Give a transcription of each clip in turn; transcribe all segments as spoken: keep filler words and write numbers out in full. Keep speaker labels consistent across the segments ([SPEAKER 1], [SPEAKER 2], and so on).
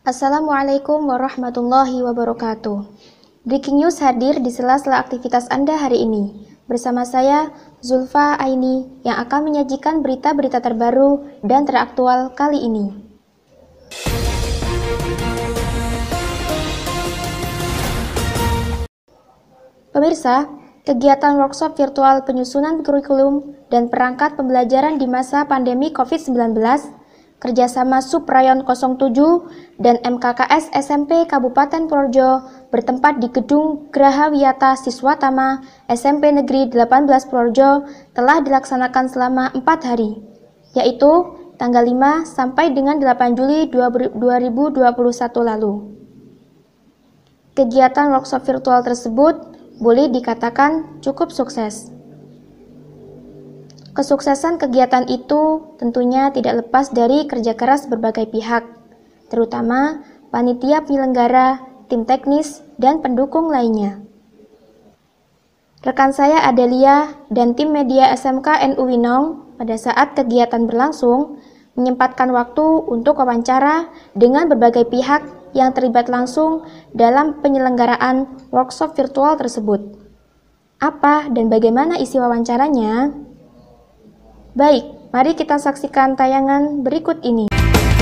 [SPEAKER 1] Assalamualaikum warahmatullahi wabarakatuh. Breaking News hadir di sela-sela aktivitas Anda hari ini. Bersama saya, Zulfa Aini, yang akan menyajikan berita-berita terbaru dan teraktual kali ini. Pemirsa, kegiatan workshop virtual penyusunan kurikulum dan perangkat pembelajaran di masa pandemi covid sembilan belas, kerjasama Subrayon nol tujuh dan M K K S S M P Kabupaten Purworejo bertempat di Gedung Graha Wiyata Siswatama S M P Negeri delapan belas Purworejo telah dilaksanakan selama empat hari, yaitu tanggal lima sampai dengan delapan Juli dua ribu dua puluh satu lalu. Kegiatan workshop virtual tersebut boleh dikatakan cukup sukses. Kesuksesan kegiatan itu tentunya tidak lepas dari kerja keras berbagai pihak, terutama panitia penyelenggara, tim teknis, dan pendukung lainnya. Rekan saya Adelia dan tim media S M K N U Winong pada saat kegiatan berlangsung menyempatkan waktu untuk wawancara dengan berbagai pihak yang terlibat langsung dalam penyelenggaraan workshop virtual tersebut. Apa dan bagaimana isi wawancaranya? Baik, mari kita saksikan tayangan berikut ini.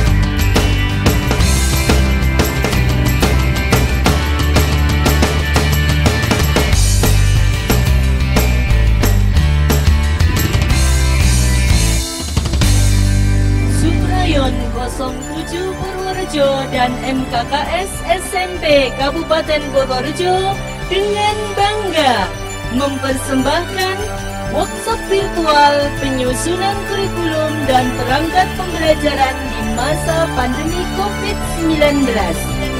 [SPEAKER 2] Subrayon nol tujuh Purworejo dan M K K S S M P Kabupaten Purworejo dengan bangga mempersembahkan workshop virtual penyusunan kurikulum dan perangkat pembelajaran di masa pandemi covid sembilan belas.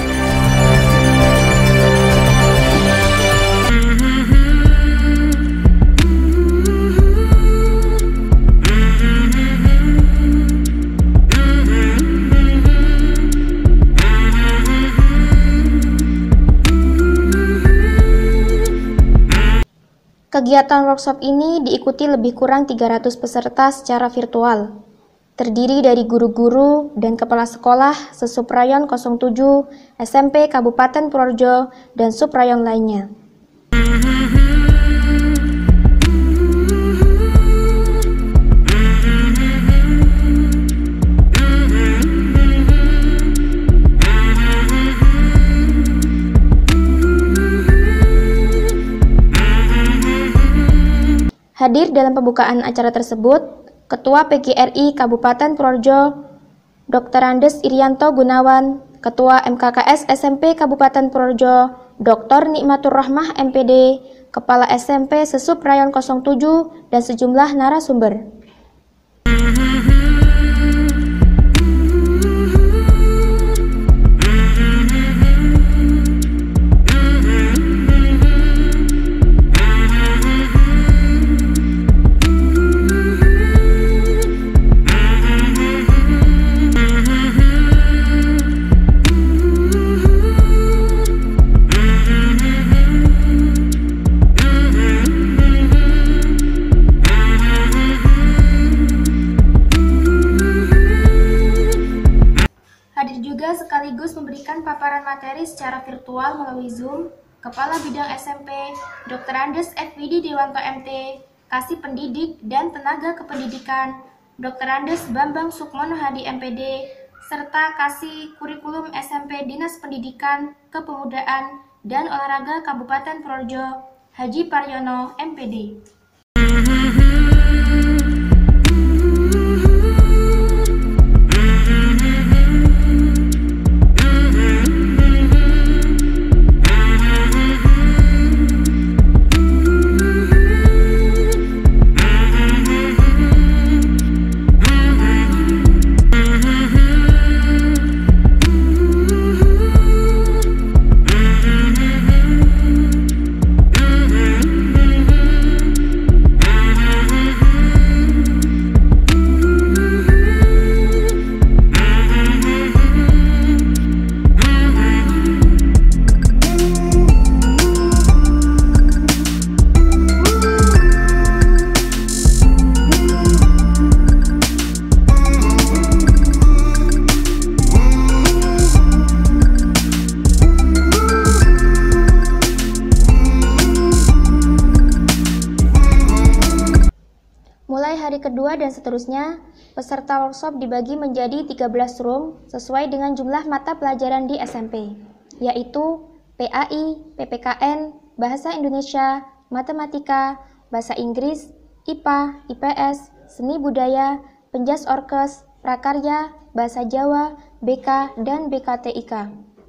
[SPEAKER 1] Kegiatan workshop ini diikuti lebih kurang tiga ratus peserta secara virtual, terdiri dari guru-guru dan kepala sekolah se-Subrayon nol tujuh, S M P Kabupaten Purworejo, dan Subrayon lainnya. Hadir dalam pembukaan acara tersebut, Ketua P G R I Kabupaten Purworejo, Doktor Andes Irianto Gunawan, Ketua M K K S S M P Kabupaten Purworejo, Doktor Nikmatur Rahmah M P D, Kepala S M P Se-Subrayon nol tujuh, dan sejumlah narasumber. Sekaligus memberikan paparan materi secara virtual melalui Zoom, Kepala Bidang S M P, Doktor Andes F W D Dewanto M T, Kasih Pendidik dan Tenaga Kependidikan, Doktor Andes Bambang Sukmono Hadi M P D, serta Kasih Kurikulum S M P Dinas Pendidikan, Kepemudaan, dan Olahraga Kabupaten Purworejo, Haji Paryono M P D. Mulai hari kedua dan seterusnya, peserta workshop dibagi menjadi tiga belas room sesuai dengan jumlah mata pelajaran di S M P, yaitu P A I, P P K N, Bahasa Indonesia, Matematika, Bahasa Inggris, I P A, I P S, Seni Budaya, Penjas Orkes, Prakarya, Bahasa Jawa, B K, dan B K T I K.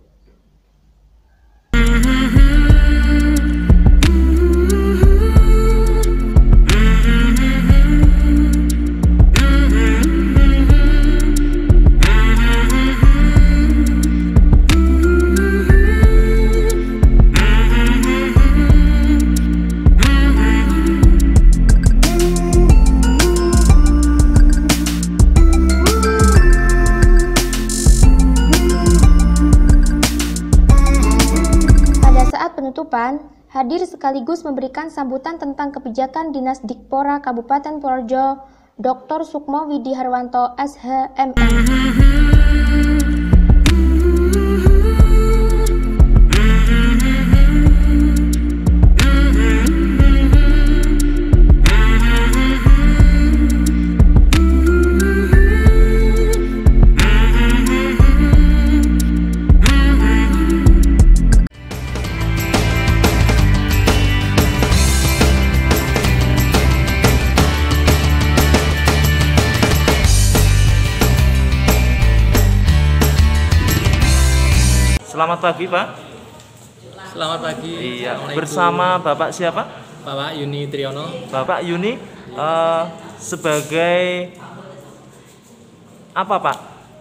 [SPEAKER 1] Penutupan, hadir sekaligus memberikan sambutan tentang kebijakan Dinas Dikpora Kabupaten Purworejo, Doktor Sukmo Widi Harwanto, S H M M.
[SPEAKER 3] Selamat pagi, Pak.
[SPEAKER 4] Selamat pagi.
[SPEAKER 3] Iya, bersama Bapak siapa?
[SPEAKER 4] Bapak Yuni Triyono.
[SPEAKER 3] Bapak Yuni uh, sebagai apa, Pak?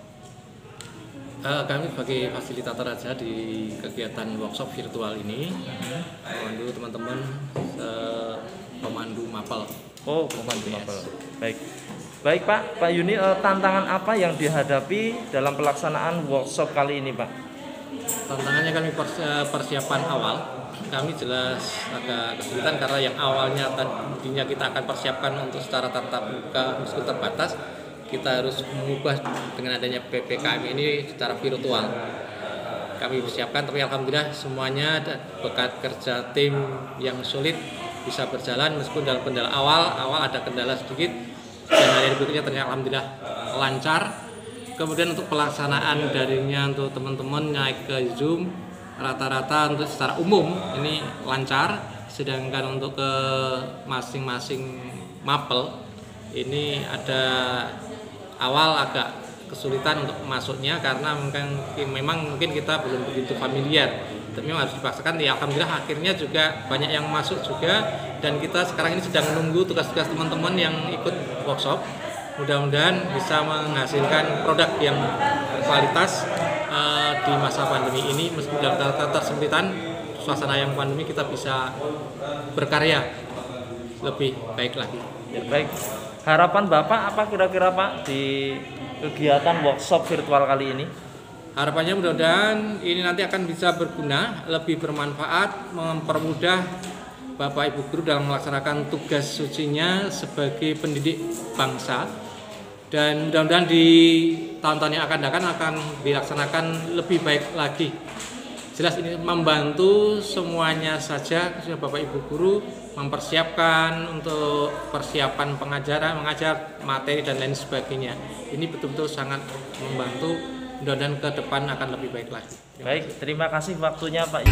[SPEAKER 4] Uh, kami sebagai fasilitator aja di kegiatan workshop virtual ini, memandu teman-teman uh, pemandu mapel.
[SPEAKER 3] Oh, pemandu mapel. Baik. Baik, Pak. Pak Yuni, uh, tantangan apa yang dihadapi dalam pelaksanaan workshop kali ini, Pak?
[SPEAKER 4] Tantangannya kami persiapan awal, kami jelas agak kesulitan karena yang awalnya tadinya kita akan persiapkan untuk secara tatap muka meskipun terbatas, kita harus mengubah dengan adanya P P K M ini secara virtual. Kami persiapkan, tapi alhamdulillah semuanya berkat kerja tim yang solid bisa berjalan meskipun dalam kendala awal, awal ada kendala sedikit dan hari berikutnya ternyata alhamdulillah lancar. Kemudian untuk pelaksanaan darinya untuk teman-teman naik ke Zoom rata-rata untuk secara umum ini lancar, sedangkan untuk ke masing-masing mapel ini ada awal agak kesulitan untuk masuknya karena mungkin memang mungkin kita belum begitu familiar, tapi memang harus dipaksakan. Ya alhamdulillah akhirnya juga banyak yang masuk juga dan kita sekarang ini sedang menunggu tugas-tugas teman-teman yang ikut workshop. Mudah-mudahan bisa menghasilkan produk yang berkualitas uh, di masa pandemi ini. Meskipun dalam ketersempitan suasana yang pandemi kita bisa berkarya lebih baik lagi.
[SPEAKER 3] Ya, baik. Harapan Bapak apa kira-kira, Pak, di kegiatan workshop virtual kali ini?
[SPEAKER 4] Harapannya mudah-mudahan ini nanti akan bisa berguna, lebih bermanfaat, mempermudah Bapak Ibu guru dalam melaksanakan tugas sucinya sebagai pendidik bangsa. Dan mudah-mudahan di tahun-tahun yang akan datang akan dilaksanakan lebih baik lagi. Jelas ini membantu semuanya saja, Bapak Ibu guru mempersiapkan untuk persiapan pengajaran, mengajar materi dan lain sebagainya. Ini betul-betul sangat membantu, mudah-mudahan ke depan akan lebih baik lagi.
[SPEAKER 3] Baik, terima kasih waktunya, Pak.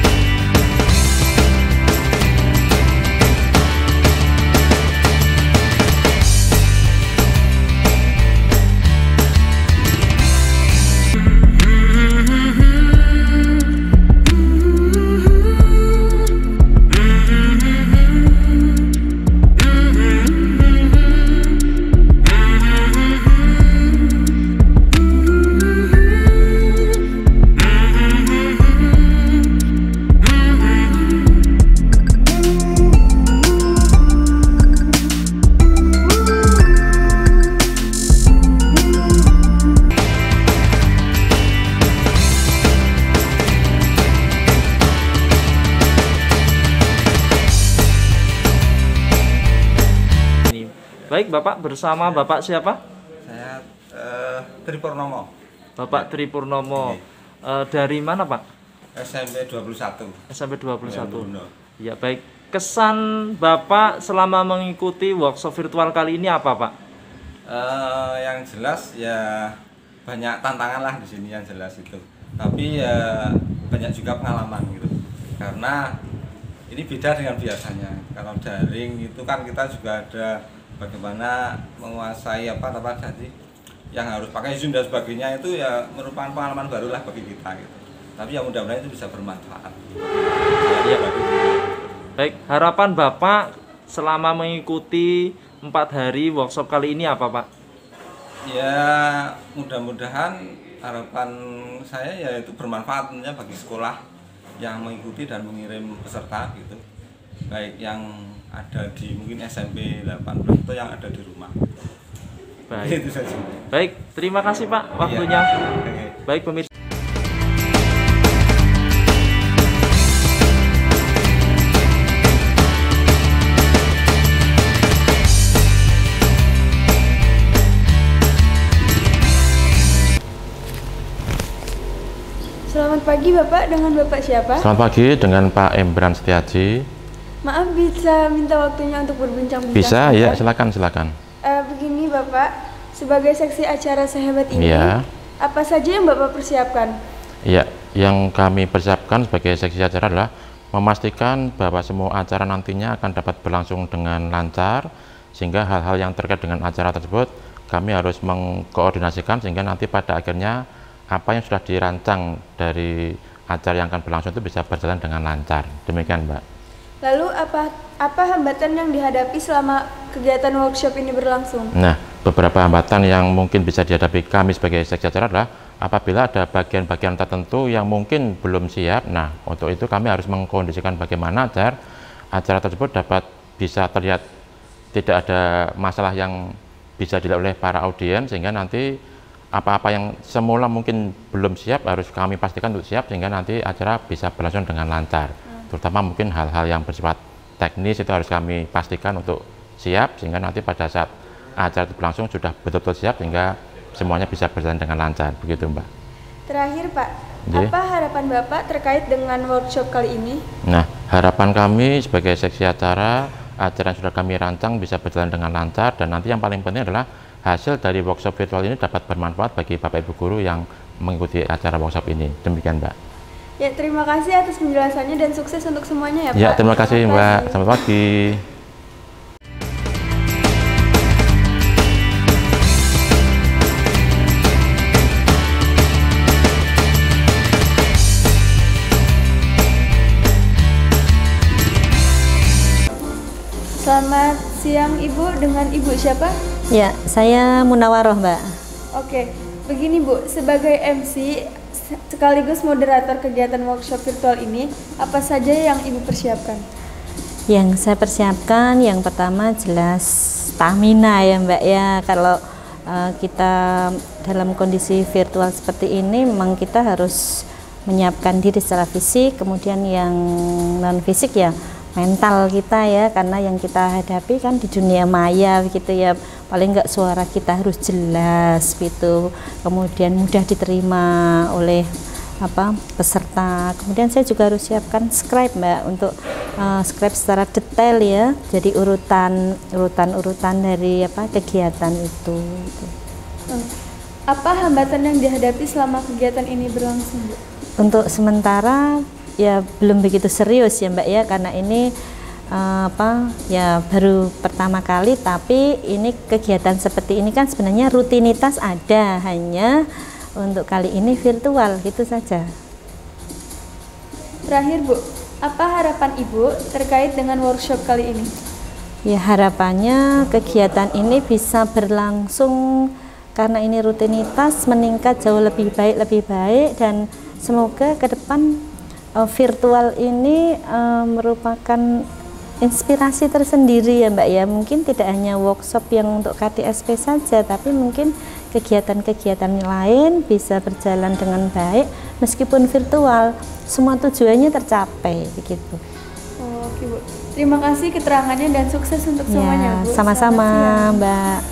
[SPEAKER 3] Baik, Bapak bersama Bapak siapa?
[SPEAKER 5] Saya uh, Tri Purnomo.
[SPEAKER 3] Bapak
[SPEAKER 5] ya.
[SPEAKER 3] Tri Purnomo. Uh, dari mana, Pak?
[SPEAKER 5] S M P dua puluh satu.
[SPEAKER 3] S M P dua puluh satu. Ya, baik. kesan Bapak selama mengikuti workshop virtual kali ini apa, Pak?
[SPEAKER 5] Uh, yang jelas ya banyak tantangan lah di sini yang jelas itu. Tapi ya banyak juga pengalaman gitu. Karena ini beda dengan biasanya. Kalau daring itu kan kita juga ada bagaimana menguasai apa apa tadi yang harus pakai Zoom dan sebagainya, itu ya merupakan pengalaman baru lah bagi kita gitu. Tapi ya mudah-mudahan itu bisa bermanfaat.
[SPEAKER 3] Ya, baik, harapan Bapak selama mengikuti empat hari workshop kali ini apa, Pak?
[SPEAKER 5] Ya mudah-mudahan harapan saya ya itu bermanfaat tentunya bagi sekolah yang mengikuti dan mengirim peserta gitu, baik yang ada di mungkin S M P delapan belas atau yang ada di rumah.
[SPEAKER 3] Baik,
[SPEAKER 5] itu saja.
[SPEAKER 3] Baik, terima kasih Pak waktunya.
[SPEAKER 5] Iya.
[SPEAKER 3] Baik pemirsa.
[SPEAKER 6] Selamat pagi Bapak, dengan Bapak siapa?
[SPEAKER 7] Selamat pagi, dengan Pak Embran Setiaji.
[SPEAKER 6] Maaf, bisa minta waktunya untuk berbincang-bincang?
[SPEAKER 7] Bisa,
[SPEAKER 6] sebentar?
[SPEAKER 7] ya silakan silakan.
[SPEAKER 6] Uh, begini Bapak, sebagai seksi acara sehebat ini,
[SPEAKER 7] ya.
[SPEAKER 6] apa saja yang Bapak persiapkan?
[SPEAKER 7] Ya, yang kami persiapkan sebagai seksi acara adalah memastikan bahwa semua acara nantinya akan dapat berlangsung dengan lancar, sehingga hal-hal yang terkait dengan acara tersebut kami harus mengkoordinasikan sehingga nanti pada akhirnya apa yang sudah dirancang dari acara yang akan berlangsung itu bisa berjalan dengan lancar. Demikian, Mbak.
[SPEAKER 6] Lalu apa apa hambatan yang dihadapi selama kegiatan workshop ini berlangsung?
[SPEAKER 7] Nah, beberapa hambatan yang mungkin bisa dihadapi kami sebagai seksi acara adalah apabila ada bagian-bagian tertentu yang mungkin belum siap. Nah, untuk itu kami harus mengkondisikan bagaimana agar acara tersebut dapat bisa terlihat tidak ada masalah yang bisa dilihat oleh para audiens, sehingga nanti apa-apa yang semula mungkin belum siap harus kami pastikan untuk siap sehingga nanti acara bisa berlangsung dengan lancar. Hmm. Terutama mungkin hal-hal yang bersifat teknis itu harus kami pastikan untuk siap sehingga nanti pada saat acara itu berlangsung sudah betul-betul siap sehingga semuanya bisa berjalan dengan lancar. Begitu, Mbak.
[SPEAKER 6] Terakhir, Pak,
[SPEAKER 7] Jadi,
[SPEAKER 6] apa harapan Bapak terkait dengan workshop kali ini?
[SPEAKER 7] Nah, harapan kami sebagai seksi acara, acara yang sudah kami rancang bisa berjalan dengan lancar, dan nanti yang paling penting adalah hasil dari workshop virtual ini dapat bermanfaat bagi Bapak Ibu guru yang mengikuti acara workshop ini. Demikian, Mbak.
[SPEAKER 6] Ya, terima kasih atas penjelasannya dan sukses untuk semuanya ya, Pak.
[SPEAKER 7] Ya, terima kasih,
[SPEAKER 6] terima
[SPEAKER 7] Mbak.
[SPEAKER 6] kasih.
[SPEAKER 7] Selamat pagi.
[SPEAKER 6] Selamat siang Ibu, dengan Ibu siapa?
[SPEAKER 8] Ya, saya Munawaroh, Mbak.
[SPEAKER 6] Oke, begini Bu, sebagai M C sekaligus moderator kegiatan workshop virtual ini, apa saja yang Ibu persiapkan?
[SPEAKER 8] Yang saya persiapkan yang pertama jelas stamina ya, Mbak ya. Kalau uh, kita dalam kondisi virtual seperti ini memang kita harus menyiapkan diri secara fisik, kemudian yang non fisik ya mental kita ya, karena yang kita hadapi kan di dunia maya gitu ya, paling enggak suara kita harus jelas gitu, kemudian mudah diterima oleh apa peserta. Kemudian saya juga harus siapkan script, Mbak, untuk uh, script secara detail ya, jadi urutan urutan urutan dari apa kegiatan itu.
[SPEAKER 6] Apa hambatan yang dihadapi selama kegiatan ini berlangsung, Bu?
[SPEAKER 8] Untuk sementara ya belum begitu serius ya, Mbak ya, karena ini uh, apa ya baru pertama kali, tapi ini kegiatan seperti ini kan sebenarnya rutinitas ada, hanya untuk kali ini virtual gitu saja.
[SPEAKER 6] Terakhir Bu, apa harapan Ibu terkait dengan workshop kali ini?
[SPEAKER 8] Ya, harapannya kegiatan ini bisa berlangsung karena ini rutinitas meningkat jauh lebih baik lebih baik dan semoga ke depan Uh, virtual ini uh, merupakan inspirasi tersendiri ya, Mbak ya. Mungkin tidak hanya workshop yang untuk K T S P saja, tapi mungkin kegiatan-kegiatan lain bisa berjalan dengan baik meskipun virtual. Semua tujuannya tercapai begitu.
[SPEAKER 6] Oh, oke, Bu. Terima kasih keterangannya dan sukses untuk
[SPEAKER 8] Ya,
[SPEAKER 6] semuanya, Bu.
[SPEAKER 8] sama-sama, Mbak.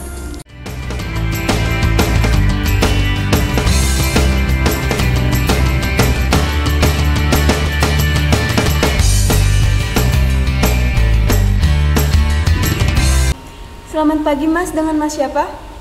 [SPEAKER 6] pagi Mas, dengan Mas siapa?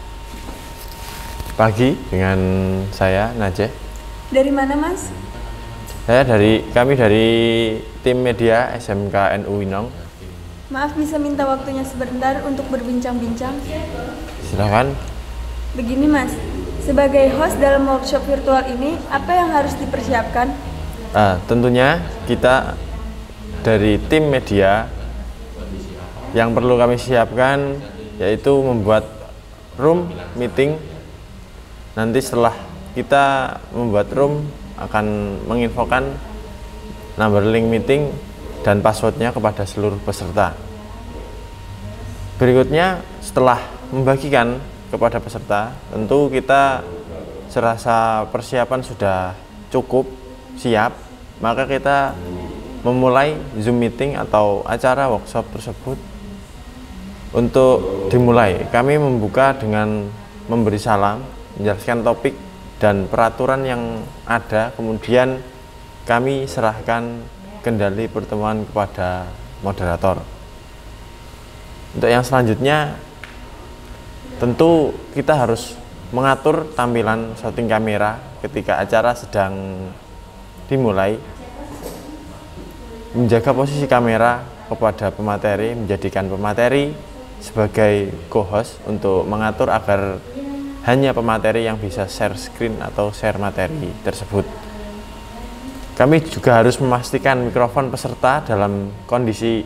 [SPEAKER 9] Pagi, dengan saya Najeh.
[SPEAKER 6] Dari mana Mas?
[SPEAKER 9] Saya dari, kami dari tim media S M K N U Winong.
[SPEAKER 6] Maaf bisa minta waktunya sebentar untuk berbincang-bincang?
[SPEAKER 9] Silakan.
[SPEAKER 6] Begini Mas, sebagai host dalam workshop virtual ini, apa yang harus dipersiapkan?
[SPEAKER 9] Nah, tentunya kita dari tim media yang perlu kami siapkan yaitu membuat room meeting. Nanti setelah kita membuat room akan menginfokan number link meeting dan passwordnya kepada seluruh peserta. Berikutnya setelah membagikan kepada peserta, tentu kita serasa persiapan sudah cukup siap, maka kita memulai Zoom meeting atau acara workshop tersebut. Untuk dimulai, kami membuka dengan memberi salam, menjelaskan topik dan peraturan yang ada, kemudian kami serahkan kendali pertemuan kepada moderator. Untuk yang selanjutnya, tentu kita harus mengatur tampilan setting kamera ketika acara sedang dimulai, menjaga posisi kamera kepada pemateri, menjadikan pemateri sebagai co-host untuk mengatur agar hanya pemateri yang bisa share screen atau share materi tersebut. Kami juga harus memastikan mikrofon peserta dalam kondisi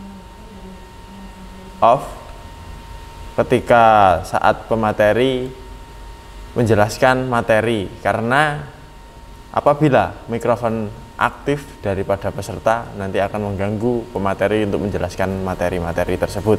[SPEAKER 9] off ketika saat pemateri menjelaskan materi, karena apabila mikrofon aktif daripada peserta nanti akan mengganggu pemateri untuk menjelaskan materi-materi tersebut.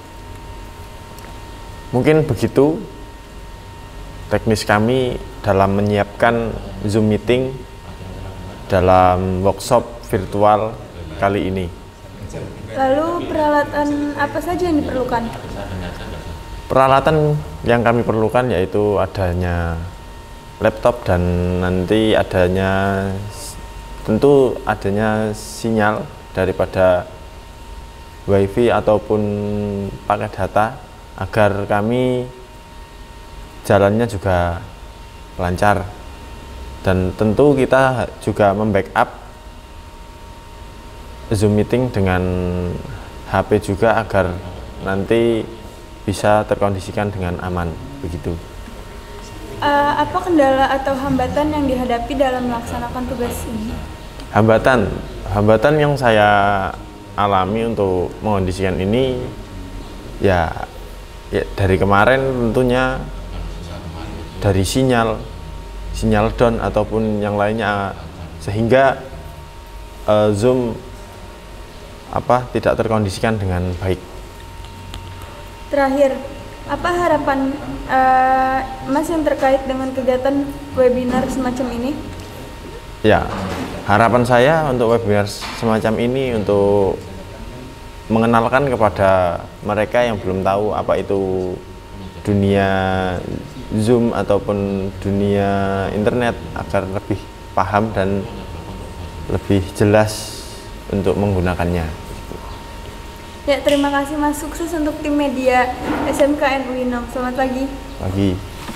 [SPEAKER 9] Mungkin begitu teknis kami dalam menyiapkan Zoom meeting dalam workshop virtual kali ini.
[SPEAKER 6] Lalu peralatan apa saja yang diperlukan?
[SPEAKER 9] Peralatan yang kami perlukan yaitu adanya laptop dan nanti adanya tentu adanya sinyal daripada wifi ataupun paket data agar kami jalannya juga lancar, dan tentu kita juga membackup Zoom meeting dengan H P juga agar nanti bisa terkondisikan dengan aman begitu.
[SPEAKER 6] Uh, apa kendala atau hambatan yang dihadapi dalam melaksanakan tugas ini?
[SPEAKER 9] Hambatan, hambatan yang saya alami untuk mengondisikan ini ya, ya dari kemarin tentunya dari sinyal, sinyal down ataupun yang lainnya, sehingga uh, Zoom apa tidak terkondisikan dengan baik.
[SPEAKER 6] Terakhir, apa harapan uh, Mas yang terkait dengan kegiatan webinar semacam ini?
[SPEAKER 9] Ya, harapan saya untuk webinar semacam ini untuk mengenalkan kepada mereka yang belum tahu apa itu dunia Zoom ataupun dunia internet agar lebih paham dan lebih jelas untuk menggunakannya.
[SPEAKER 6] Ya, terima kasih Mas, sukses untuk tim media S M K N U Winong. Selamat pagi.
[SPEAKER 9] Pagi.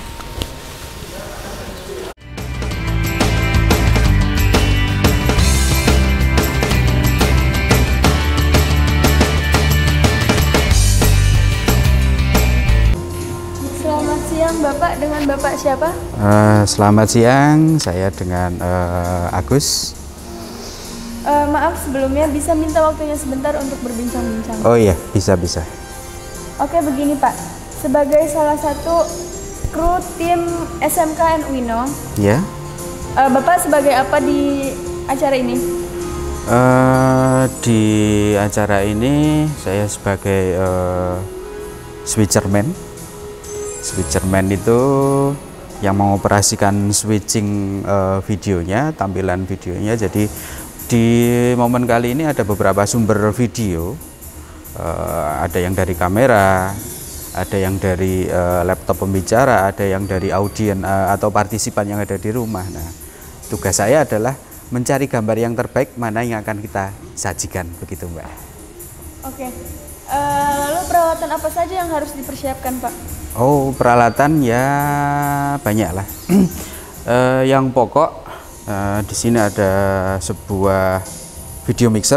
[SPEAKER 6] Selamat siang Bapak, dengan Bapak siapa?
[SPEAKER 10] Uh, selamat siang, saya dengan uh, Agus.
[SPEAKER 6] Uh, maaf sebelumnya, bisa minta waktunya sebentar untuk berbincang-bincang?
[SPEAKER 10] Oh iya, bisa-bisa.
[SPEAKER 6] Oke, begini Pak, sebagai salah satu kru tim S M K N U Winong,
[SPEAKER 10] ya.
[SPEAKER 6] uh, Bapak sebagai apa di acara ini?
[SPEAKER 10] Uh, di acara ini saya sebagai uh, switcherman. Switcherman itu yang mengoperasikan switching uh, videonya, tampilan videonya. Jadi di momen kali ini ada beberapa sumber video, uh, ada yang dari kamera, ada yang dari uh, laptop pembicara, ada yang dari audien uh, atau partisipan yang ada di rumah. Nah, tugas saya adalah mencari gambar yang terbaik mana yang akan kita sajikan, begitu Mbak.
[SPEAKER 6] Oke, Uh, lalu peralatan apa saja yang harus dipersiapkan, Pak?
[SPEAKER 10] Oh, peralatan ya banyak lah. uh, yang pokok uh, di sini ada sebuah video mixer.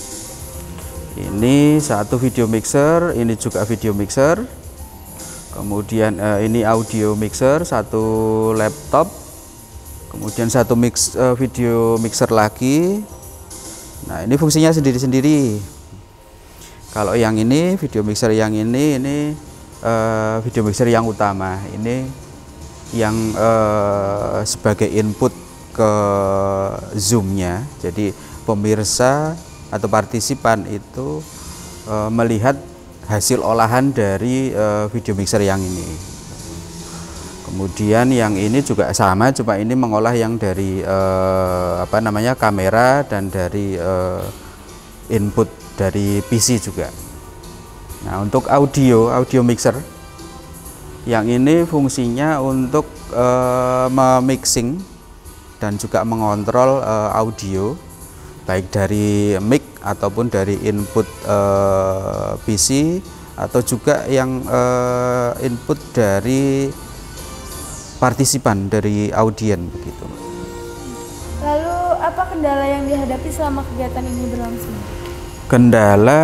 [SPEAKER 10] Ini satu video mixer, ini juga video mixer. Kemudian uh, ini audio mixer, satu laptop. Kemudian satu mix uh, video mixer lagi. Nah, ini fungsinya sendiri-sendiri. Kalau yang ini video mixer yang ini ini uh, video mixer yang utama. Ini yang uh, sebagai input ke Zoom-nya. Jadi pemirsa atau partisipan itu uh, melihat hasil olahan dari uh, video mixer yang ini. Kemudian yang ini juga sama, cuma ini mengolah yang dari uh, apa namanya kamera dan dari uh, input dari P C juga. Nah, untuk audio audio mixer yang ini fungsinya untuk uh, memixing dan juga mengontrol uh, audio baik dari mic ataupun dari input uh, P C atau juga yang uh, input dari partisipan, dari audien begitu.
[SPEAKER 6] Lalu apa kendala yang dihadapi selama kegiatan ini berlangsung?
[SPEAKER 10] Kendala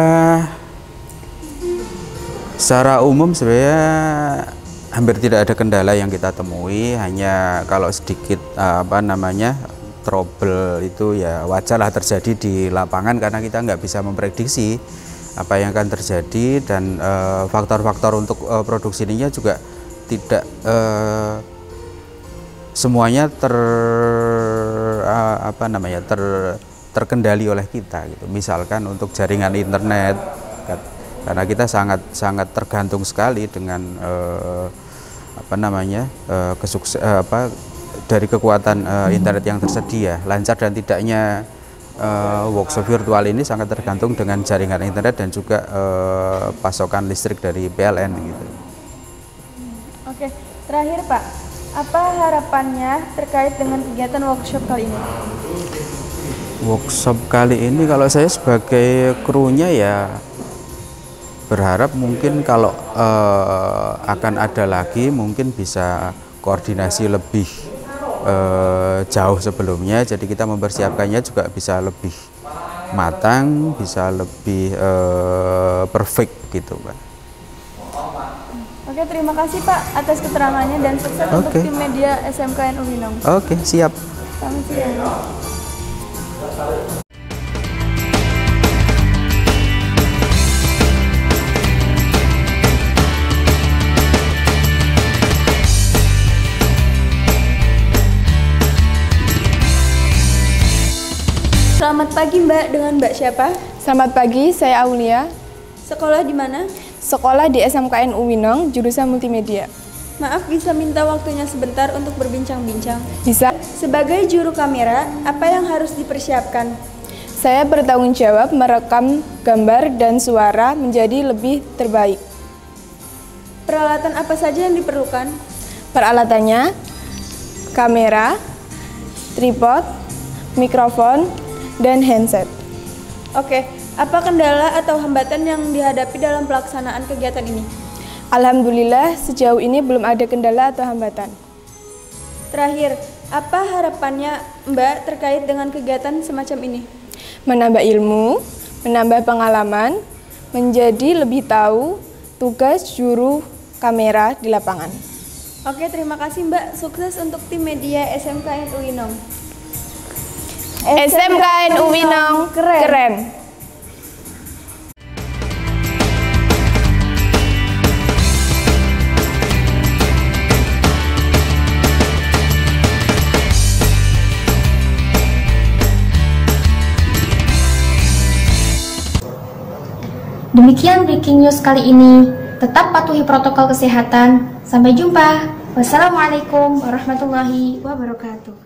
[SPEAKER 10] secara umum sebenarnya hampir tidak ada kendala yang kita temui, hanya kalau sedikit apa namanya trouble itu ya wajarlah terjadi di lapangan karena kita nggak bisa memprediksi apa yang akan terjadi, dan faktor-faktor uh, untuk uh, produksi ininya juga tidak uh, semuanya ter uh, apa namanya ter terkendali oleh kita gitu. Misalkan untuk jaringan internet, karena kita sangat sangat tergantung sekali dengan uh, apa namanya uh, kesukses uh, apa dari kekuatan uh, internet yang tersedia. Lancar dan tidaknya uh, workshop virtual ini sangat tergantung dengan jaringan internet dan juga uh, pasokan listrik dari P L N gitu.
[SPEAKER 6] Oke, terakhir Pak, apa harapannya terkait dengan kegiatan workshop kali ini?
[SPEAKER 10] Workshop kali ini kalau saya sebagai krunya ya berharap mungkin kalau uh, akan ada lagi mungkin bisa koordinasi lebih uh, jauh sebelumnya, jadi kita mempersiapkannya juga bisa lebih matang, bisa lebih uh, perfect gitu Pak.
[SPEAKER 6] Oke, terima kasih Pak atas keterangannya dan sukses
[SPEAKER 10] Oke.
[SPEAKER 6] untuk tim media S M K N Uwinong.
[SPEAKER 10] Oke, siap.
[SPEAKER 6] Selamat siang. Selamat pagi Mbak, dengan Mbak siapa?
[SPEAKER 11] Selamat pagi, saya Aulia.
[SPEAKER 6] Sekolah di mana?
[SPEAKER 11] Sekolah di S M K N Uwinong, jurusan multimedia.
[SPEAKER 6] Maaf, bisa minta waktunya sebentar untuk berbincang-bincang?
[SPEAKER 11] Bisa.
[SPEAKER 6] Sebagai juru kamera, apa yang harus dipersiapkan?
[SPEAKER 11] Saya bertanggung jawab merekam gambar dan suara menjadi lebih terbaik.
[SPEAKER 6] Peralatan apa saja yang diperlukan?
[SPEAKER 11] Peralatannya, kamera, tripod, mikrofon, dan handset.
[SPEAKER 6] Oke, apa kendala atau hambatan yang dihadapi dalam pelaksanaan kegiatan ini?
[SPEAKER 11] Alhamdulillah, sejauh ini belum ada kendala atau hambatan.
[SPEAKER 6] Terakhir, apa harapannya Mbak terkait dengan kegiatan semacam ini?
[SPEAKER 11] Menambah ilmu, menambah pengalaman, menjadi lebih tahu tugas juru kamera di lapangan.
[SPEAKER 6] Oke, terima kasih Mbak. Sukses untuk tim media S M K N Uwinong.
[SPEAKER 11] S M K N Uwinong keren. keren.
[SPEAKER 1] Demikian breaking news kali ini. Tetap patuhi protokol kesehatan. Sampai jumpa. Wassalamualaikum warahmatullahi wabarakatuh.